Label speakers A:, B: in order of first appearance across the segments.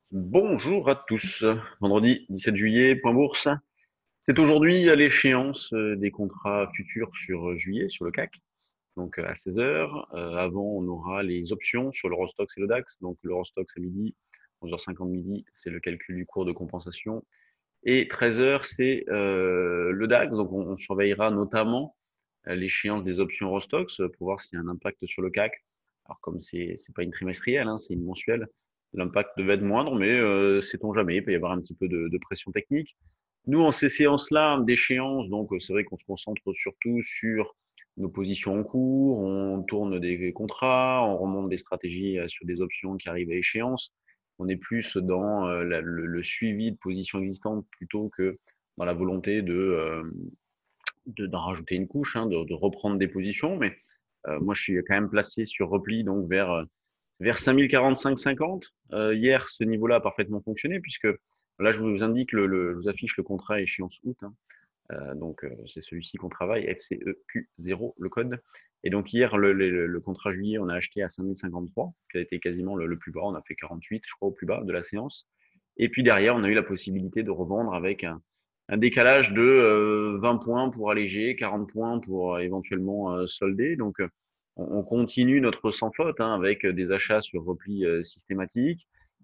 A: Bonjour à tous. Vendredi 17 juillet, point bourse. C'est aujourd'hui l'échéance des contrats futurs sur juillet, sur le CAC, donc à 16 heures. Avant, on aura les options sur l'Eurostoxx et le DAX. Donc l'Eurostoxx à midi, 11h50 midi, c'est le calcul du cours de compensation. Et 13 heures, c'est le DAX. Donc on surveillera notamment l'échéance des options Eurostoxx pour voir s'il y a un impact sur le CAC. Alors comme c'est pas une trimestrielle, hein, c'est une mensuelle, l'impact devait être moindre, mais sait-on jamais, il peut y avoir un petit peu de pression technique. Nous, en ces séances-là d'échéance, donc c'est vrai qu'on se concentre surtout sur nos positions en cours, on tourne des contrats, on remonte des stratégies sur des options qui arrivent à échéance. On est plus dans le suivi de positions existantes plutôt que dans la volonté d'en rajouter une couche, hein, de reprendre des positions. Mais moi, je suis quand même placé sur repli donc vers 5045,50. Hier, ce niveau-là a parfaitement fonctionné puisque là, je vous indique, je vous affiche le contrat échéance août, hein. Donc, c'est celui-ci qu'on travaille, FCEQ0, le code. Et donc, hier, le contrat juillet, on a acheté à 5053, qui a été quasiment le plus bas. On a fait 48, je crois, au plus bas de la séance. Et puis derrière, on a eu la possibilité de revendre avec un décalage de 20 points pour alléger, 40 points pour éventuellement solder. Donc, on continue notre sans faute, hein, avec des achats sur repli systématique,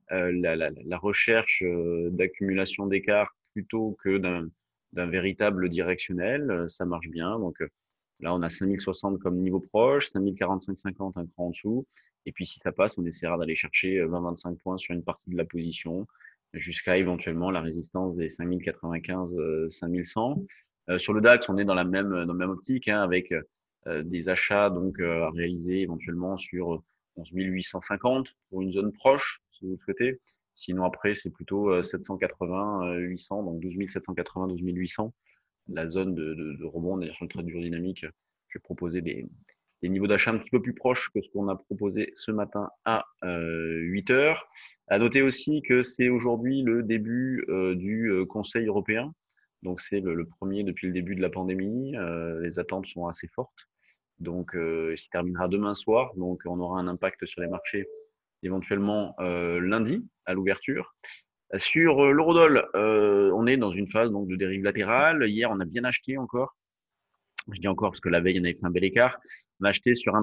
A: la recherche d'accumulation d'écart plutôt que d'un véritable directionnel. Ça marche bien. Donc là, on a 5060 comme niveau proche, 5045,50 un cran en dessous. Et puis si ça passe, on essaiera d'aller chercher 20-25 points sur une partie de la position jusqu'à éventuellement la résistance des 5095, 5100. Sur le DAX, on est dans la même optique, hein, avec des achats donc à réaliser éventuellement sur 11 850 pour une zone proche, si vous le souhaitez. Sinon, après, c'est plutôt 780, 800, donc 12 780, 12 800, la zone de rebond. D'ailleurs, sur le trade du jour dynamique, je vais proposer des niveaux d'achat un petit peu plus proches que ce qu'on a proposé ce matin à 8 heures. À noter aussi que c'est aujourd'hui le début du Conseil européen. Donc, c'est le premier depuis le début de la pandémie. Les attentes sont assez fortes. Donc, il se terminera demain soir. Donc, on aura un impact sur les marchés éventuellement lundi à l'ouverture. Sur l'eurodoll, on est dans une phase donc de dérive latérale. Hier, on a bien acheté encore. Je dis encore parce que la veille, on avait fait un bel écart. On a acheté sur un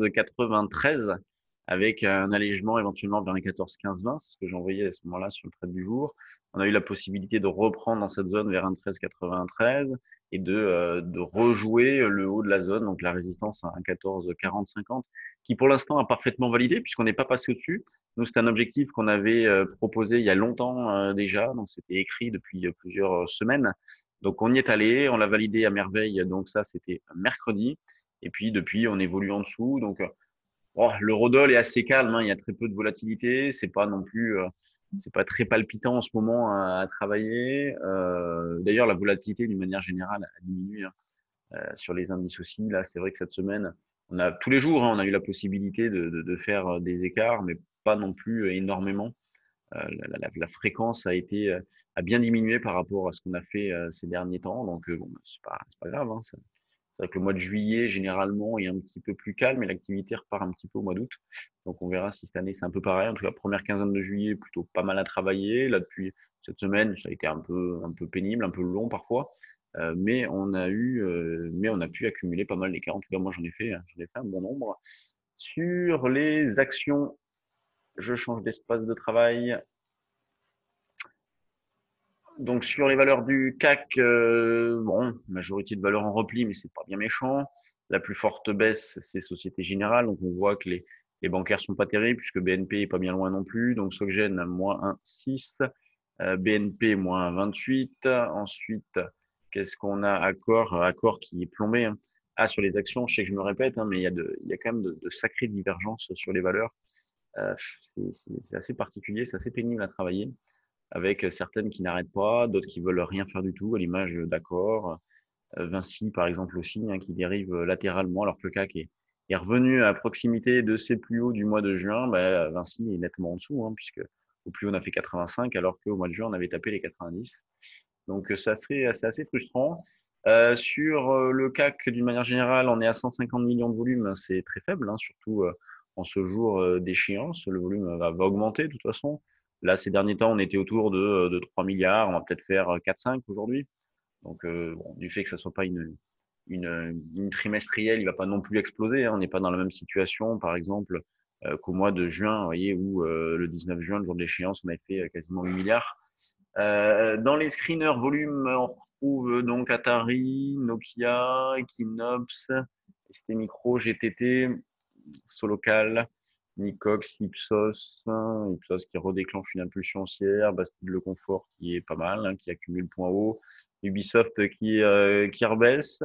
A: 13,93 avec un allègement éventuellement vers un 14,15,20, c'est ce que j'ai envoyé à ce moment-là sur le trade du jour. On a eu la possibilité de reprendre dans cette zone vers un 13,93 et de rejouer le haut de la zone, donc la résistance à un 14,40,50, qui pour l'instant a parfaitement validé puisqu'on n'est pas passé au-dessus. Nous, c'est un objectif qu'on avait proposé il y a longtemps déjà, donc c'était écrit depuis plusieurs semaines. Donc on y est allé, on l'a validé à merveille. Donc ça, c'était mercredi. Et puis depuis, on évolue en dessous. Donc l'eurodoll est assez calme, hein. Il y a très peu de volatilité. C'est pas non plus, c'est pas très palpitant en ce moment à travailler. D'ailleurs, la volatilité d'une manière générale a diminué, hein, sur les indices aussi. Là, c'est vrai que cette semaine, on a tous les jours, hein, on a eu la possibilité de faire des écarts, mais pas non plus énormément. La fréquence a bien diminué par rapport à ce qu'on a fait ces derniers temps. Donc, bon, c'est pas grave, hein. C'est vrai que le mois de juillet, généralement, est un petit peu plus calme et l'activité repart un petit peu au mois d'août. Donc, on verra si cette année, c'est un peu pareil. En tout cas, première quinzaine de juillet, plutôt pas mal à travailler. Là, depuis cette semaine, ça a été un peu pénible, un peu long parfois. Mais on a pu accumuler pas mal d'écarts. En tout cas, moi, j'en ai fait un bon nombre. Sur les actions, je change d'espace de travail. Donc sur les valeurs du CAC, bon, majorité de valeurs en repli, mais c'est pas bien méchant. La plus forte baisse, c'est Société Générale. Donc on voit que les bancaires sont pas terribles puisque BNP est pas bien loin non plus. Donc Soggen moins 1,6, BNP moins 28. Ensuite, qu'est-ce qu'on a? Accor qui est plombé, hein. Ah, sur les actions, je sais que je me répète, hein, mais il y a quand même de sacrées divergences sur les valeurs. C'est assez particulier, c'est assez pénible à travailler avec certaines qui n'arrêtent pas, d'autres qui veulent rien faire du tout, à l'image d'Accor, Vinci par exemple aussi, hein, qui dérive latéralement alors que le CAC est revenu à proximité de ses plus hauts du mois de juin. Bah, Vinci est nettement en dessous, hein, puisque au plus haut on a fait 85 alors qu'au mois de juin on avait tapé les 90. Donc c'est assez frustrant. Sur le CAC, d'une manière générale, on est à 150 millions de volume, c'est très faible, hein, surtout en ce jour d'échéance. Le volume va augmenter de toute façon. Là, ces derniers temps, on était autour de 3 milliards. On va peut-être faire 4-5 aujourd'hui. Donc, bon, du fait que ça soit pas une trimestrielle, il va pas non plus exploser, hein. On n'est pas dans la même situation, par exemple, qu'au mois de juin, vous voyez, où le 19 juin, le jour de l'échéance, on avait fait quasiment 8 milliards. Dans les screeners volume, on retrouve donc Atari, Nokia, Equinox, ST Micro, GTT, Solocal, Nicox, Ipsos qui redéclenche une impulsion haussière, Bastille Le Confort qui est pas mal, hein, qui accumule point haut, Ubisoft qui rebaisse,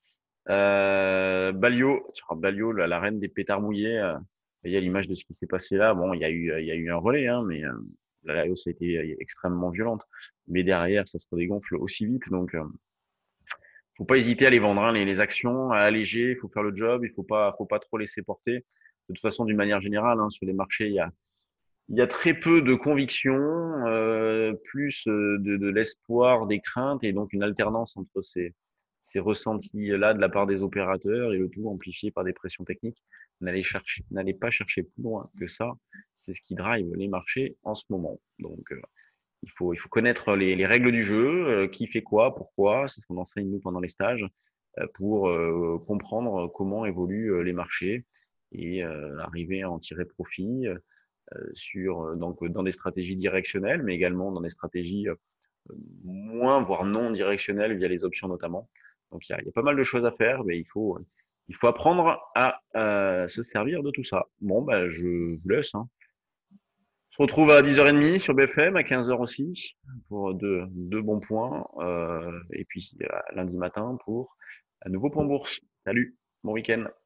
A: Balio, la reine des pétards mouillés. Il y a l'image de ce qui s'est passé là. Bon, il y a eu un relais, hein, mais la hausse a été extrêmement violente. Mais derrière, ça se redégonfle aussi vite. Donc, faut pas hésiter à les vendre, hein, les actions, à alléger. Il faut faire le job. Faut pas trop laisser porter. De toute façon, d'une manière générale, hein, sur les marchés, il y a très peu de conviction, plus de l'espoir, des craintes, et donc une alternance entre ces ressentis-là de la part des opérateurs et le tout amplifié par des pressions techniques. N'allez pas chercher plus loin que ça. C'est ce qui drive les marchés en ce moment. Donc, il faut connaître les règles du jeu, qui fait quoi, pourquoi. C'est ce qu'on enseigne nous pendant les stages, pour comprendre comment évoluent les marchés et arriver à en tirer profit donc dans des stratégies directionnelles, mais également dans des stratégies moins, voire non directionnelles via les options notamment. Donc il y a pas mal de choses à faire, mais il faut apprendre à se servir de tout ça. Bon, bah, je vous laisse, hein. On se retrouve à 10h30 sur BFM, à 15h aussi, pour deux bons points. Et puis lundi matin pour un nouveau point bourse. Salut, bon week-end.